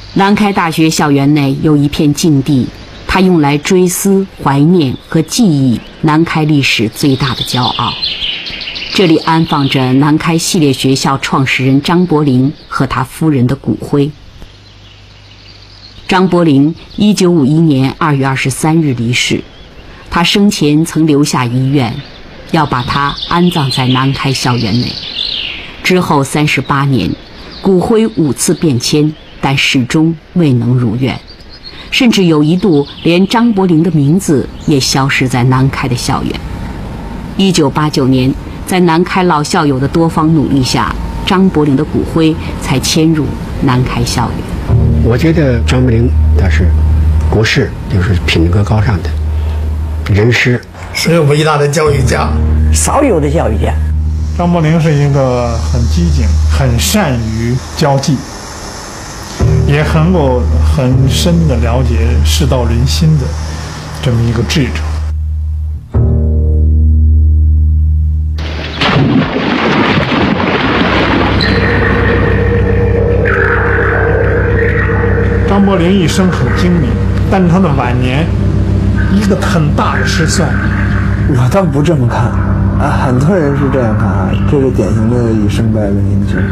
南开大学校园内有一片禁地，它用来追思、怀念和记忆南开历史最大的骄傲。这里安放着南开系列学校创始人张伯苓和他夫人的骨灰。张伯苓1951年2月23日离世，他生前曾留下遗愿，要把他安葬在南开校园内。之后38年，骨灰5次变迁，但始终未能如愿，甚至有一度连张伯苓的名字也消失在南开的校园。1989年，在南开老校友的多方努力下，张伯苓的骨灰才迁入南开校园。 我觉得张伯苓他是国士，就是品格高尚的人师， 是个伟大的教育家， 少有的教育家。 张伯苓是一个很机警、很善于交际，也很深的了解世道人心的这么一个智者。张伯苓一生很精明，但是他的晚年一个很大的失效。 我倒不这么看啊，很多人是这样看啊，这是典型的以胜败论英雄。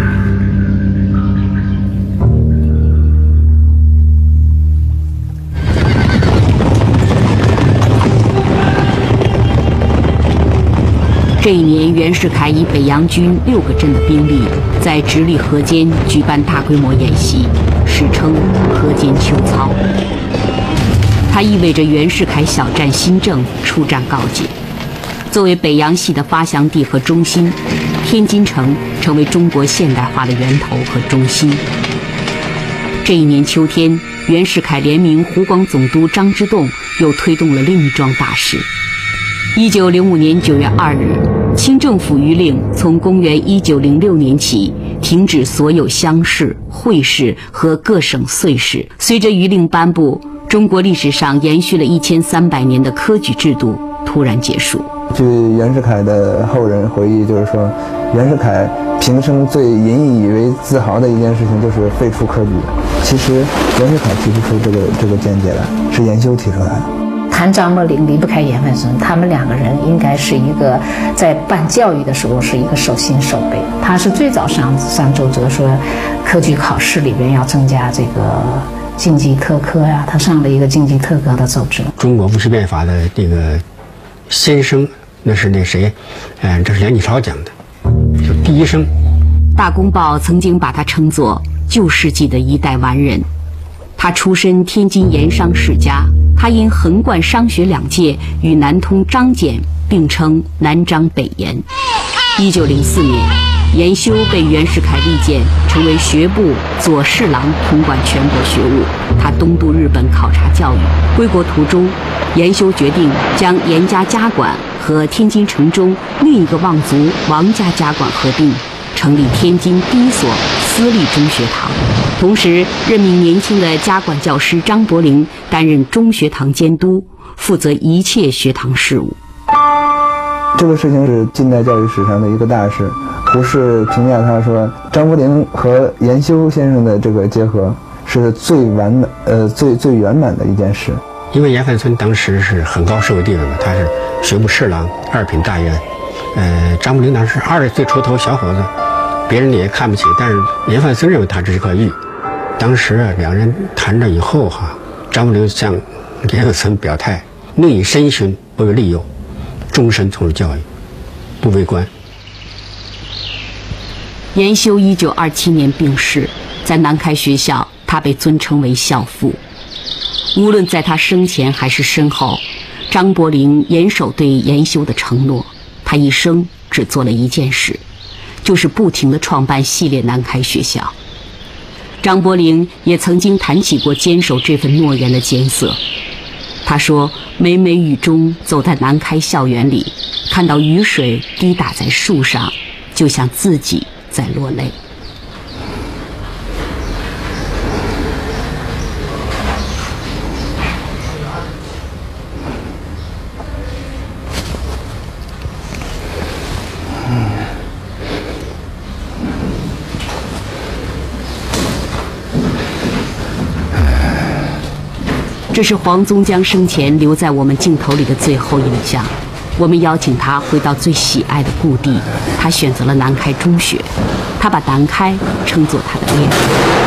这一年，袁世凯以北洋军6个镇的兵力，在直隶河间举办大规模演习，史称河间秋操。它意味着袁世凯小站新政出战告捷。作为北洋系的发祥地和中心，天津城成为中国现代化的源头和中心。这一年秋天，袁世凯联名湖广总督张之洞，又推动了另一桩大事。1905年9月2日，清政府谕令从公元1906年起停止所有乡试、会试和各省岁试。随着谕令颁布，中国历史上延续了1300年的科举制度突然结束。 据袁世凯的后人回忆，就是说，袁世凯平生最引以为自豪的一件事情就是废除科举。其实袁世凯提不出这个见解来，是严修提出来的。 谈张伯苓离不开严范孙，他们2个人应该是一个在办教育的时候是一个手心手背。他是最早上奏折说，科举考试里边要增加这个经济特科呀，他上了一个经济特科的奏折。 中国戊戌变法的这个先声，那是那谁，这是梁启超讲的，就第一声。 大公报曾经把他称作旧世纪的一代完人。他出身天津盐商世家，他因横贯商学2届，与南通张謇并称南张北盐。1904年，严修被袁世凯力荐，成为学部左侍郎，统管全国学务。他东渡日本考察教育，归国途中，严修决定将严家家馆和天津城中另一个望族王家家馆合并，成立天津第一所私立中学堂，同时任命年轻的家管教师张伯苓担任中学堂监督，负责一切学堂事务。 这个事情是近代教育史上的一个大事。胡适评价他说，张伯苓和严修先生的这个结合是最圆满的一件事。 因为严范孙当时是很高社会地位嘛，他是学部侍郎，2品大员。张伯苓当时20岁出头小伙子，别人也看不起，但是严范孙认为他这是个玉。当时2人谈着以后张伯苓向严范孙表态，宁以身殉，不为利诱，终身从事教育，不为官。 严修1927年病逝，在南开学校，他被尊称为校父。无论在他生前还是身后，张伯苓严守对严修的承诺。他一生只做了一件事，就是不停地创办系列南开学校。张伯苓也曾经谈起过坚守这份诺言的艰涩。他说，每每雨中走在南开校园里，看到雨水滴打在树上，就像自己在落泪。 这是黄宗江生前留在我们镜头里的最后印象。我们邀请他回到最喜爱的故地，他选择了南开中学，他把南开称作他的恋人。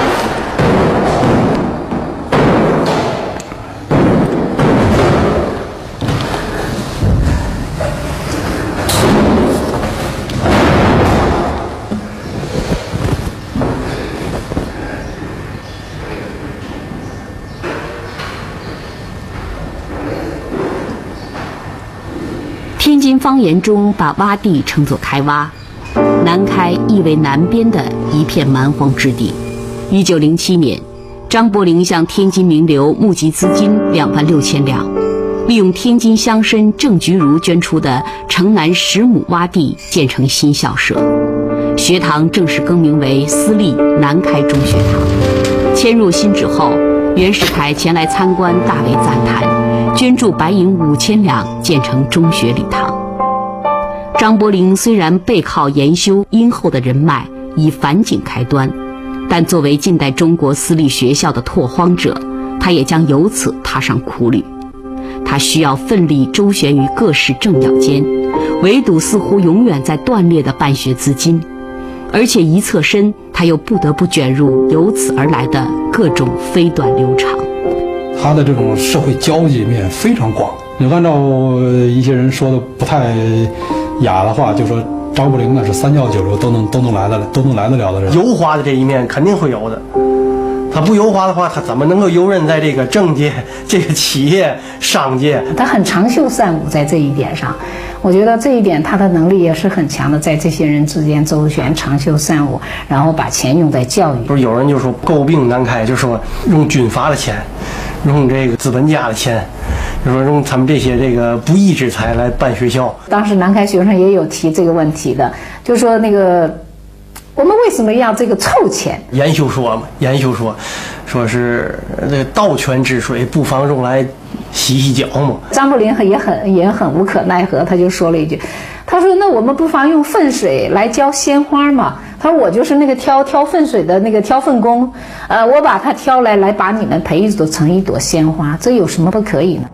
天津方言中把洼地称作开洼，南开意为南边的一片蛮荒之地。1907年，张伯苓向天津名流募集资金26000两，利用天津乡绅郑菊如捐出的城南10亩洼地建成新校舍，学堂正式更名为私立南开中学堂。迁入新址后，袁世凯前来参观，大为赞叹，捐助白银5000两建成中学礼堂。张伯苓虽然背靠研修殷厚的人脉，以反景开端，但作为近代中国私立学校的拓荒者，他也将由此踏上苦旅。他需要奋力周旋于各式政要间，围堵似乎永远在断裂的办学资金，而且一侧身，他又不得不卷入由此而来的各种飞短流长。 他的这种社会交际面非常广。你按照一些人说的不太雅的话，就说张伯苓呢是3教9流都能来得了的人。 油滑的这一面肯定会有的，他不油滑的话，他怎么能够游刃在这个政界、这个企业、商界？ 他很长袖善舞，在这一点上，我觉得这一点他的能力也是很强的，在这些人之间周旋，长袖善舞，然后把钱用在教育。 不是有人就说诟病南开，就说用军阀的钱，用这个资本家的钱，就说用他们这些这个不义之财来办学校。 当时南开学生也有提这个问题的，就说那个我们为什么要这个凑钱？ 研修说是这个盗泉之水，不妨用来洗洗脚嘛。 张伯苓也很无可奈何，他就说了一句，他说那我们不妨用粪水来浇鲜花嘛。他说我就是那个挑粪水的那个挑粪工，我把它挑来把你们培育成一朵鲜花，这有什么不可以呢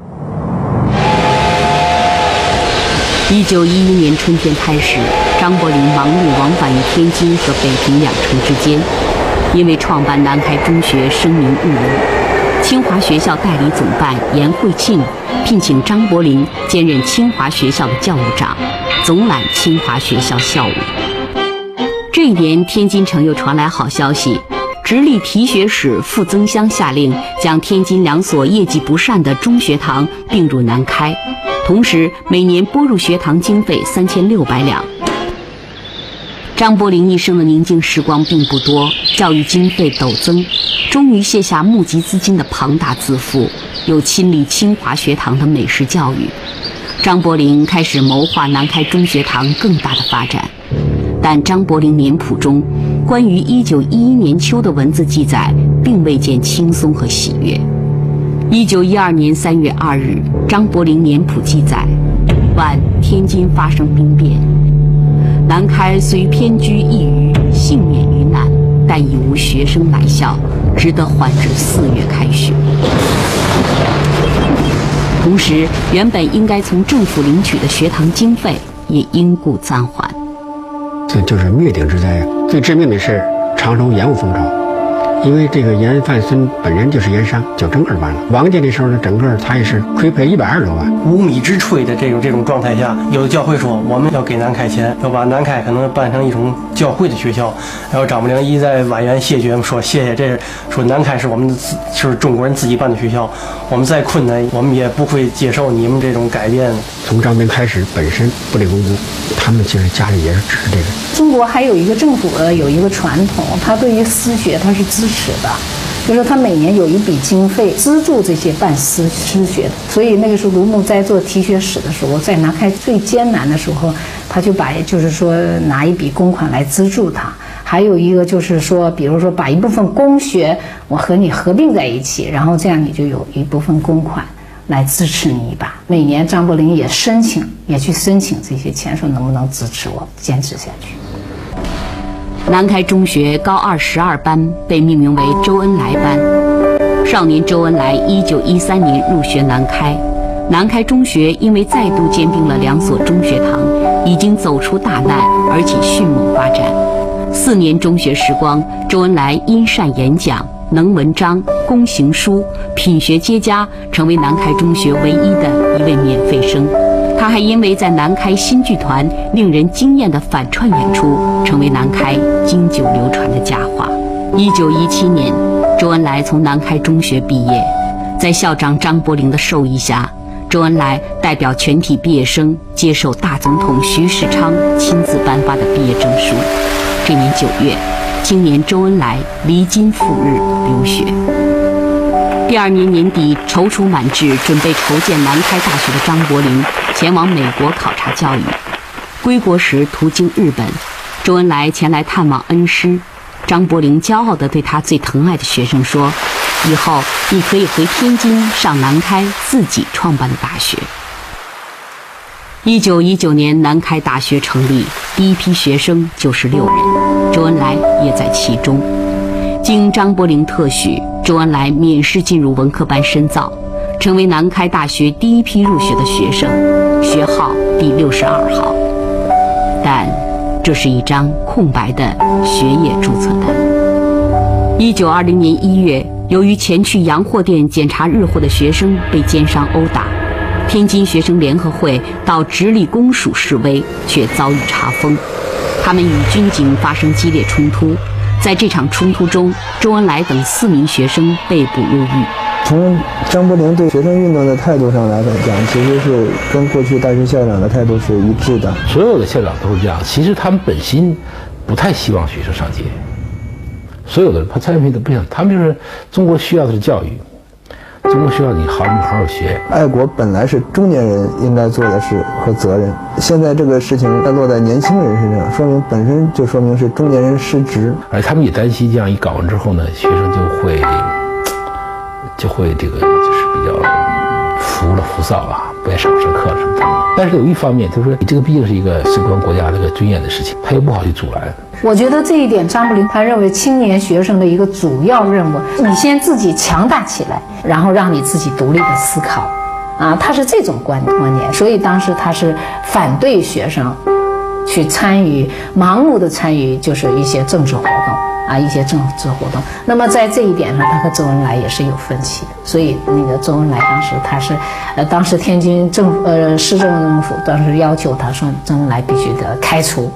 ？1911年春天开始，张伯苓忙碌往返于天津和北平两城之间，因为创办南开中学声名日隆。清华学校代理总办严惠庆聘请张伯苓兼任清华学校的教务长，总揽清华学校校务。这一年，天津城又传来好消息，直隶提学使傅增湘下令将天津2所业绩不善的中学堂并入南开，同时每年拨入学堂经费3600两。张伯苓一生的宁静时光并不多，教育经费陡增，终于卸下募集资金的庞大自负，又亲历清华学堂的美式教育。张伯苓开始谋划南开中学堂更大的发展，但张伯苓年谱中关于1911年秋的文字记载并未见轻松和喜悦。1912年3月2日，张伯苓年谱记载：晚天津发生兵变，南开虽偏居一隅，幸免于难，但已无学生来校，只得缓至4月开学。同时，原本应该从政府领取的学堂经费也因故暂缓。 这就是灭顶之灾。最致命的是常州盐务风潮，因为这个严范孙本人就是盐商，就整个完了。王家的时候呢，整个他也是亏赔120多万。 无米之炊的这种状态下，有的教会说我们要给南开钱，要把南开可能办成一种教会的学校。然后张伯苓一再婉言谢绝，说谢谢，这说南开是我们是中国人自己办的学校，我们再困难我们也不会接受你们这种改变。 从张兵开始本身不立功夫，他们其实家里也是支持这个。 中国还有一个政府有一个传统，他对于私学他是支持的，就是他每年有一笔经费资助这些办私学的。所以那个时候卢牧在做提学使的时候，在南开最艰难的时候，他就就是说拿一笔公款来资助他。还有一个就是说，比如说把一部分公学我和你合并在一起，然后这样你就有一部分公款来支持你一把。每年张伯苓也去申请这些钱，说能不能支持我坚持下去。南开中学高2 12班被命名为周恩来班， 少年周恩来1913年入学南开，南开中学因为再度兼并了2所中学堂，已经走出大难，而且迅猛发展。4年中学时光，周恩来因善演讲、能文章、工行书，品学皆佳，成为南开中学唯一的一位免费生。他还因为在南开新剧团令人惊艳的反串演出，成为南开经久流传的佳话。1917年，周恩来从南开中学毕业，在校长张伯苓的授意下，周恩来代表全体毕业生接受大总统徐世昌亲自颁发的毕业证书。这年9月，青年周恩来离京赴日留学。第2年年底，踌躇满志准备筹建南开大学的张伯苓前往美国考察教育。归国时途经日本，周恩来前来探望恩师。张伯苓骄傲地对他最疼爱的学生说：“以后你可以回天津上南开自己创办的大学。” 1919年，南开大学成立，第一批学生96人，周恩来也在其中。经张伯苓特许，周恩来免试进入文科班深造，成为南开大学第一批入学的学生，学号第62号。但这是一张空白的学业注册单。1920年1月，由于前去洋货店检查日货的学生被奸商殴打，天津学生联合会到直隶公署示威，却遭遇查封。他们与军警发生激烈冲突，在这场冲突中，周恩来等4名学生被捕入狱。 从张伯苓对学生运动的态度上来讲，其实是跟过去大学校长的态度是一致的。 所有的校长都是这样，其实他们本心不太希望学生上街，所有的人他参与的不想，他们就是中国需要的是教育，中国需要你好好学。 爱国本来是中年人应该做的事和责任，现在这个事情落在年轻人身上，说明本身就说明是中年人失职。 而他们也担心这样一搞完之后呢，学生就会这个就是比较浮躁啊，不爱上课什么的。但是有一方面，他说你这个毕竟是一个事关国家这个尊严的事情，他又不好去阻拦。 我觉得这一点，张伯苓他认为青年学生的一个主要任务，你先自己强大起来，然后让你自己独立的思考，他是这种观念。所以当时他是反对学生去参与盲目的参与，就是一些政治活动。一些政治活动，那么在这一点上，他和周恩来也是有分歧的。所以那个周恩来当时他是，当时天津市政府当时要求他说，周恩来必须得开除。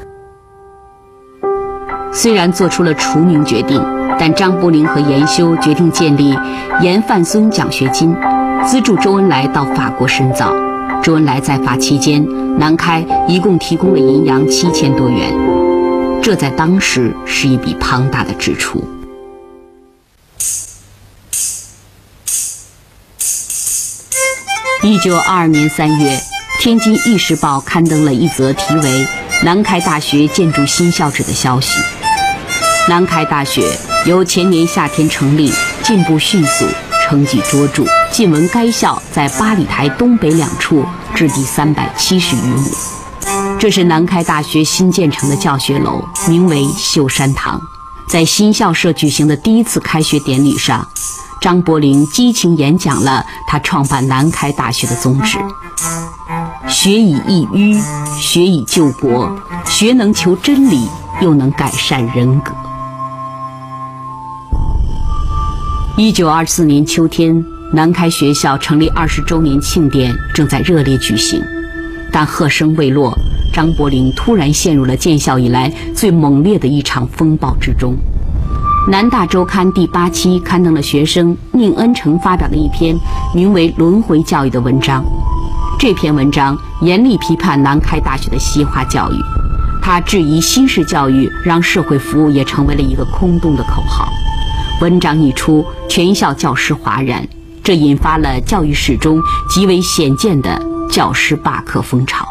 虽然做出了除名决定，但张伯苓和严修决定建立严范孙奖学金，资助周恩来到法国深造。周恩来在法期间，南开一共提供了银洋7000多元。这在当时是一笔庞大的支出。1922年3月，天津《议事报》刊登了一则题为“南开大学建筑新校址”的消息。南开大学由前年夏天成立，进步迅速，成绩卓著。近闻该校在8里台东北2处置地370余亩。这是南开大学新建成的教学楼，名为秀山堂。在新校舍举行的第一次开学典礼上，张伯苓激情演讲了他创办南开大学的宗旨：学以益于，学以救国，学能求真理，又能改善人格。1924年秋天，南开学校成立20周年庆典正在热烈举行，但贺声未落，张伯苓突然陷入了建校以来最猛烈的一场风暴之中。南大周刊第8期刊登了学生宁恩成发表的一篇名为《轮回教育》的文章。这篇文章严厉批判南开大学的西化教育，他质疑新式教育让社会服务也成为了一个空洞的口号。文章一出，全校教师哗然，这引发了教育史中极为鲜见的教师罢课风潮。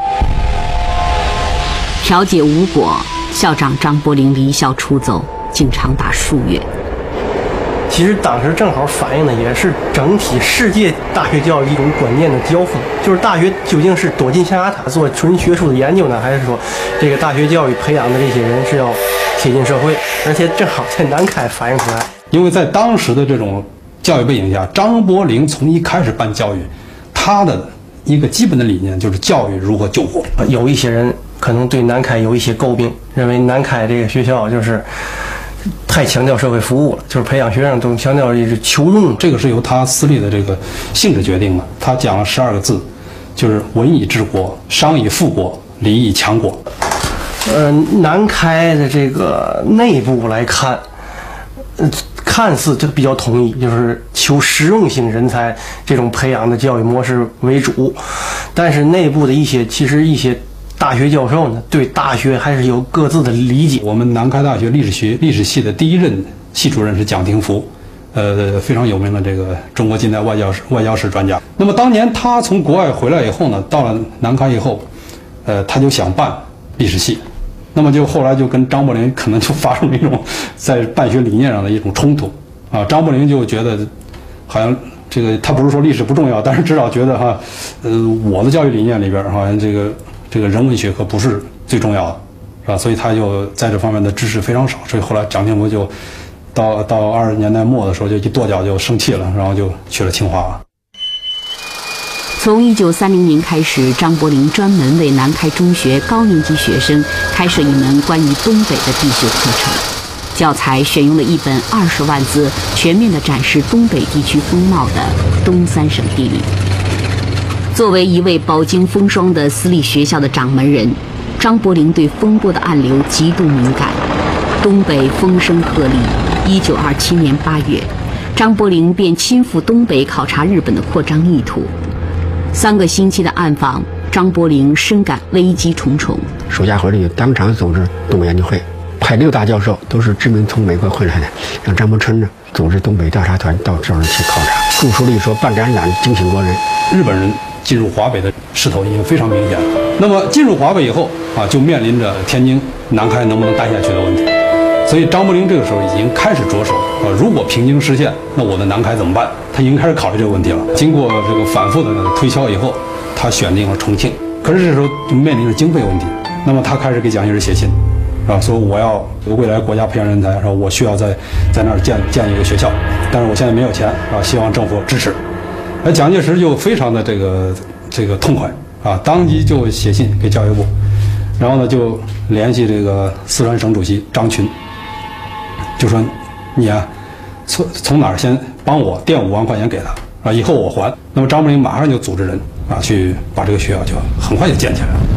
调解无果，校长张伯苓离校出走，竟长达数月。 其实当时正好反映的也是整体世界大学教育一种观念的交锋，就是大学究竟是躲进象牙塔做纯学术的研究呢，还是说这个大学教育培养的这些人是要贴近社会？而且正好在南开反映出来。 因为在当时的这种教育背景下，张伯苓从一开始办教育，他的一个基本的理念就是教育如何救国。 有一些人可能对南开有一些诟病，认为南开这个学校就是太强调社会服务了，就是培养学生都强调是求荣。 这个是由他私立的这个性质决定的。他讲了12个字，就是文以治国，商以富国，礼以强国。 南开的这个内部来看，看似就比较统一，就是求实用性人才这种培养的教育模式为主，但是内部的一些大学教授呢，对大学还是有各自的理解。 我们南开大学历史系的第一任系主任是蒋廷福，非常有名的这个中国近代外交史专家。那么当年他从国外回来以后呢，到了南开以后，他就想办历史系，那么就后来就跟张伯苓可能就发生了一种在办学理念上的一种冲突啊。张伯苓就觉得好像这个他不是说历史不重要，但是至少觉得我的教育理念里边好像这个人文学科不是最重要的，是吧？所以他就在这方面的知识非常少，所以后来蒋廷福就到20年代末的时候就一跺脚就生气了，然后就去了清华了。 从1930年开始，张伯苓专门为南开中学高年级学生开设一门关于东北的必修课程，教材选用了一本20万字全面地展示东北地区风貌的《东三省地理》。作为一位饱经风霜的私立学校的掌门人，张伯苓对风波的暗流极度敏感。东北风声鹤唳，1927年8月，张伯苓便亲赴东北考察日本的扩张意图。3个星期的暗访，张伯苓深感危机重重。 暑假回来就当场组织东北研究会，派6大教授，都是知名从美国回来的，让张伯春呢组织东北调查团到这儿去考察。著书里说办展览惊醒国人， 日本人进入华北的势头已经非常明显了。那么进入华北以后就面临着天津、南开能不能待下去的问题。所以张伯苓这个时候已经开始着手如果平津失陷，那我的南开怎么办？他已经开始考虑这个问题了。经过这个反复的推敲以后，他选定了重庆。可是这时候就面临着经费问题，那么他开始给蒋介石写信，说我要未来国家培养人才，说我需要在那儿建一个学校，但是我现在没有钱希望政府支持。蒋介石就非常的这个痛快当即就写信给教育部，然后呢就联系这个四川省主席张群，就说你从哪儿先帮我垫5万块钱给他以后我还。那么张伯苓马上就组织人去把这个学校就很快就建起来了。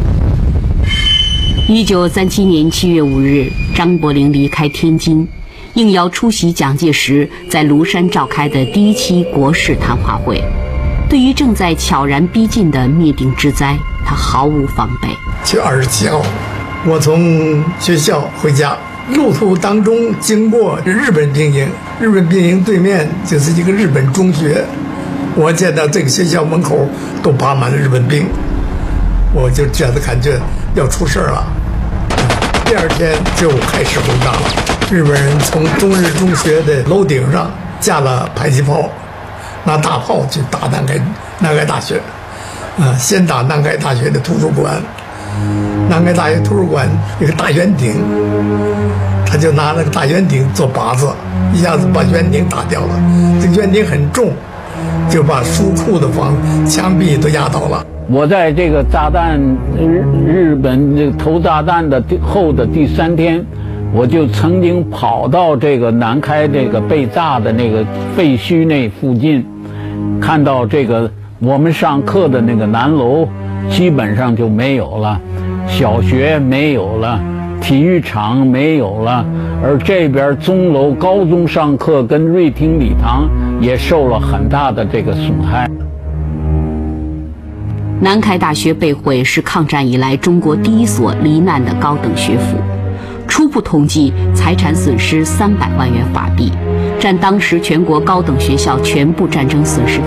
1937年7月5日，张伯苓离开天津，应邀出席蒋介石在庐山召开的第1期国事谈话会。对于正在悄然逼近的灭顶之灾，他毫无防备。 7月27号，我从学校回家，路途当中经过日本兵营，日本兵营对面就是一个日本中学，我见到这个学校门口都爬满了日本兵，我就感觉要出事了。第2天就开始轰炸了，日本人从中日中学的楼顶上架了迫击炮，拿大炮去打南开大学，先打南开大学的图书馆，南开大学图书馆有个大圆顶，他就拿那个大圆顶做靶子，一下子把圆顶打掉了。这个圆顶很重，就把书库的墙壁都压倒了。 我在这个炸弹日本这个投炸弹的后的第3天，我就曾经跑到这个南开这个被炸的那个废墟那附近，看到这个我们上课的那个南楼基本上就没有了，小学没有了，体育场没有了，而这边钟楼高中上课跟瑞厅礼堂也受了很大的这个损害。 南开大学被毁是抗战以来中国第1所罹难的高等学府，初步统计财产损失300万元法币，占当时全国高等学校全部战争损失的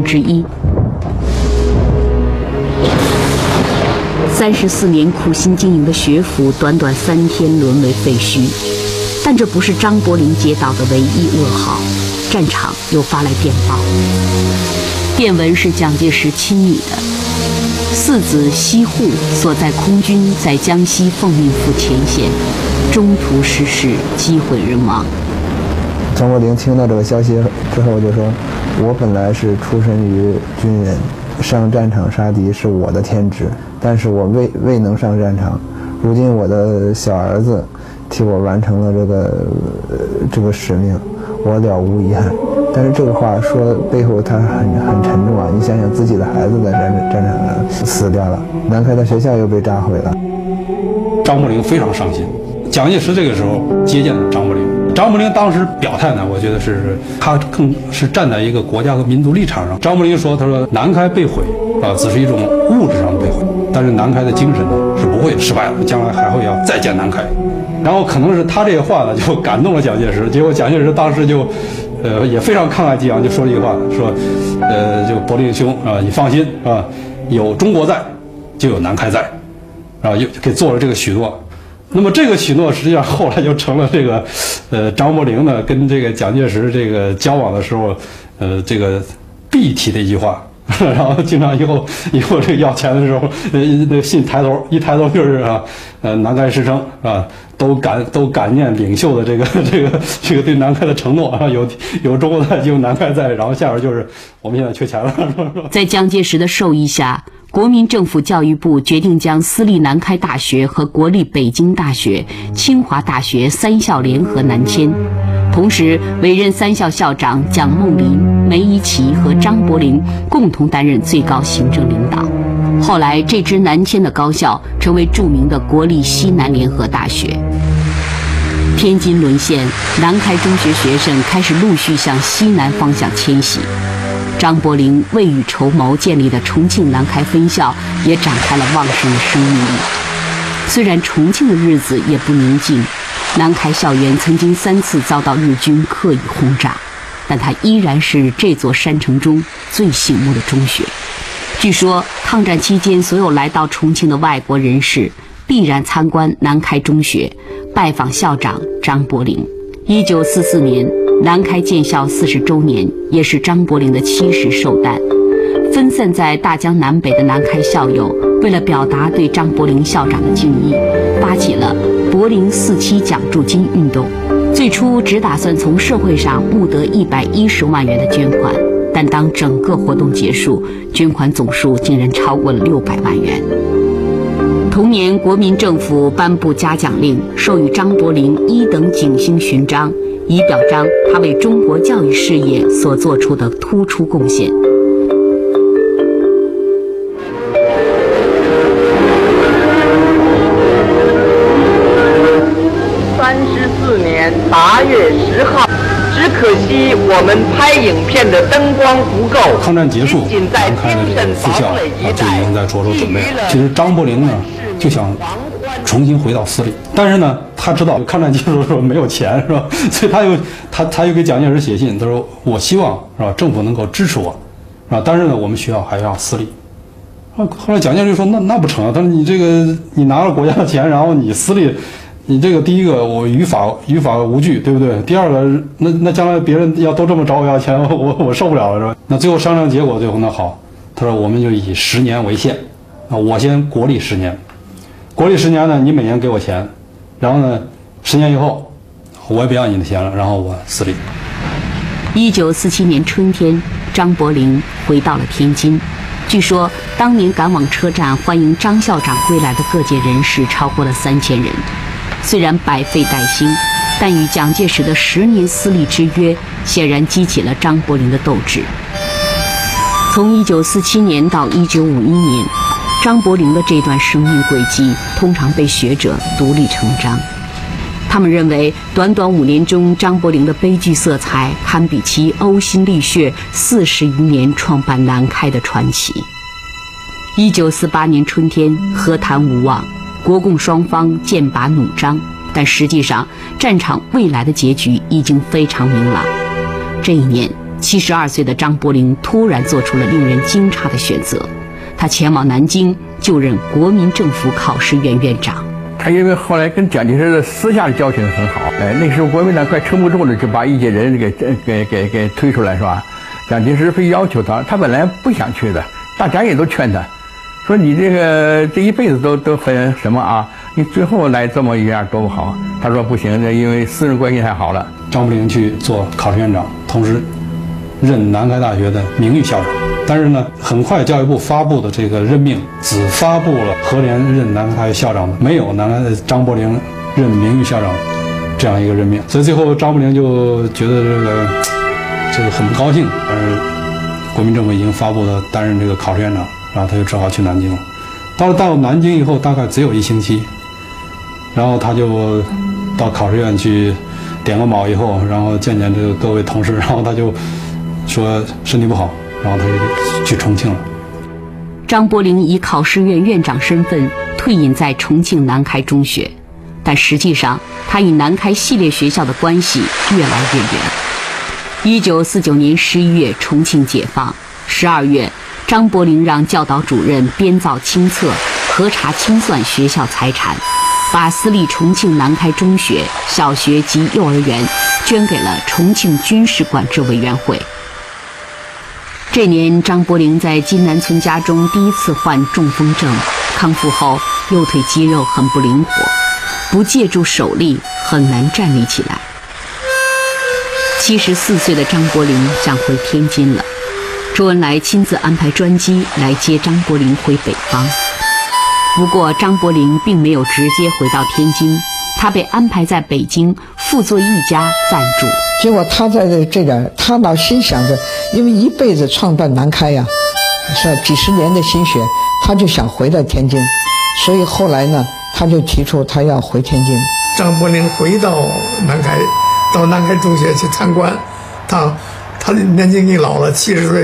1/10。34年苦心经营的学府，短短3天沦为废墟。但这不是张伯苓接到的唯一噩耗，战场又发来电报。电文是蒋介石亲拟的，4子西户所在空军在江西奉命赴前线，中途失事，机毁人亡。 张伯苓听到这个消息之后就说：“我本来是出身于军人，上战场杀敌是我的天职，但是我未能上战场。如今我的小儿子替我完成了这个使命，我了无遗憾。”但是这个话说背后他很沉重啊！你想想，自己的孩子在战场上死掉了，南开的学校又被炸毁了。 张伯苓非常伤心。蒋介石这个时候接见了张伯苓。张伯苓当时表态呢，我觉得是他更是站在一个国家和民族立场上。张伯苓说：“他说南开被毁只是一种物质上的被毁，但是南开的精神呢是不会失败的，将来还会要再建南开。”然后可能是他这个话呢就感动了蒋介石，结果蒋介石当时就也非常慷慨激昂，就说了一句话，说就伯苓兄你放心有中国在，就有南开在，又给做了这个许诺。那么这个许诺实际上后来就成了这个张伯苓呢跟这个蒋介石这个交往的时候这个必提的一句话。然后经常以后这个要钱的时候，那个信一抬头就是南开师生都感念领袖的这个对南开的承诺有中国在就有南开在，然后下边就是我们现在缺钱了。 在蒋介石的授意下，国民政府教育部决定将私立南开大学和国立北京大学、清华大学三校联合南迁，同时委任三校校长蒋梦麟、梅贻琦和张伯苓共同担任最高行政领导。后来这支南迁的高校成为著名的国立西南联合大学。天津沦陷，南开中学学生开始陆续向西南方向迁徙。张伯苓未雨绸缪建立的重庆南开分校也展开了旺盛的生命力。虽然重庆的日子也不宁静，南开校园曾经3次遭到日军刻意轰炸，但它依然是这座山城中最醒目的中学。据说抗战期间，所有来到重庆的外国人士必然参观南开中学，拜访校长张伯苓。1944年南开建校40周年，也是张伯苓的70寿诞。分散在大江南北的南开校友为了表达对张伯苓校长的敬意，发起了伯苓4期奖助金运动。最初只打算从社会上募得110万元的捐款，但当整个活动结束，捐款总数竟然超过了600万元。同年，国民政府颁布嘉奖令，授予张伯苓1等景星勋章，以表彰他为中国教育事业所做出的突出贡献。 34年8月10号，只可惜我们拍影片的灯光不够。 抗战结束，南开的这个复校就已经在着手准备了。其实张伯苓呢就想重新回到私立，但是呢他知道抗战结束的时候没有钱，是吧？所以他又给蒋介石写信，他说我希望是吧政府能够支持我，是吧？但是呢我们学校还要私立。后来蒋介石说那不成啊，他说你拿了国家的钱，然后你私立。你这个第一个我于法无据，对不对？第二个那将来别人要都这么找我要钱，我受不了了，是吧？那最后商量结果最后那好，他说我们就以10年为限，我先国立10年，国立10年呢你每年给我钱，然后呢10年以后我也不要你的钱了，然后我私立。 1947年春天，张伯苓回到了天津。据说当年赶往车站欢迎张校长归来的各界人士超过了3000人。虽然百废待兴，但与蒋介石的10年私立之约显然激起了张伯苓的斗志。从1947年到1951年，张伯苓的这段生命轨迹通常被学者独立成章。他们认为，短短5年中，张伯苓的悲剧色彩堪比其呕心沥血40余年创办南开的传奇。1948年春天，和谈无望。国共双方剑拔弩张，但实际上战场未来的结局已经非常明朗。这一年，72岁的张伯苓突然做出了令人惊诧的选择，他前往南京就任国民政府考试院院长。 他因为后来跟蒋介石的私下的交情很好，那时候国民党快撑不住了，就把一些人给推出来，是吧？蒋介石非要求他本来不想去的，大家也都劝他。说你这一辈子都很什么啊？ 你最后来这么一样多不好。他说不行，因为私人关系太好了。 张伯苓去做考试院长，同时任南开大学的名誉校长。但是呢，很快教育部发布的这个任命只发布了何连任南开校长的，没有张伯苓任名誉校长这样一个任命。所以最后张伯苓就觉得这个很不高兴，但是国民政府已经发布了担任这个考试院长，然后他就只好去南京了。到南京以后大概只有1星期，然后他就到考试院去点个卯以后，然后见这个各位同事，然后他就说身体不好，然后他就去重庆了。 张伯苓以考试院院长身份退隐在重庆南开中学，但实际上他与南开系列学校的关系越来越远。1949年11月，重庆解放，12月，张伯苓让教导主任编造清册，核查清算学校财产，把私立重庆南开中学、小学及幼儿园捐给了重庆军事管制委员会。这年，张伯苓在金南村家中第一次患中风症，康复后右腿肌肉很不灵活，不借助手力很难站立起来。74岁的张伯苓想回天津了，周恩来亲自安排专机来接张伯苓回北方。不过张伯苓并没有直接回到天津，他被安排在北京傅作义家暂住。 结果他在这点，他老心想着，因为一辈子创办南开呀，是几十年的心血，他就想回到天津，所以后来呢，他就提出他要回天津。 张伯苓回到南开，到南开中学去参观，他年纪一老了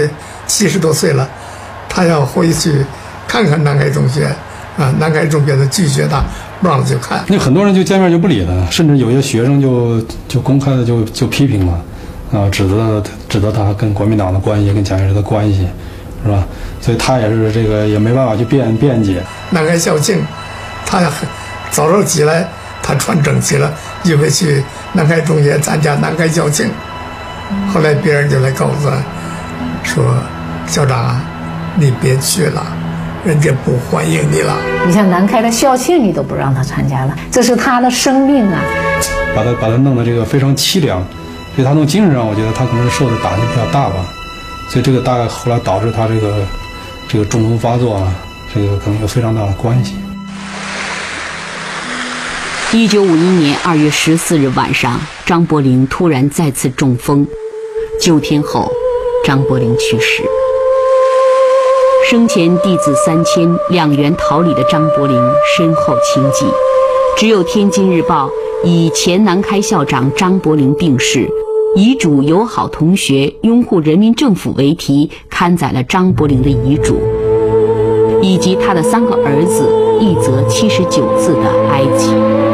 ，70多岁了，他要回去看看南开中学。南开中学的拒绝他，不让他去看。 那很多人就见面就不理他，甚至有些学生就公开的就批评他，指责他跟国民党的关系，跟蒋介石的关系，是吧？所以他也是这个也没办法去辩解。 南开校庆，他早上起来，他穿整齐了，准备去南开中学参加南开校庆。后来别人就来告诉他，说校长啊，你别去了。人家不欢迎你了。 你像南开的校庆，你都不让他参加了，这是他的生命啊！ 把他弄得这个非常凄凉，所以他从精神上，我觉得他可能受的打击比较大吧。所以这个大概后来导致他这个中风发作啊，这个可能有非常大的关系。 1951年2月14日晚上，张伯苓突然再次中风，9天后，张伯苓去世。生前弟子3000，2元桃李的张伯苓身后清寂，只有《天津日报》以前南开校长张伯苓病逝，遗嘱友好同学拥护人民政府为题，刊载了张伯苓的遗嘱，以及他的3个儿子1则79字的哀疾。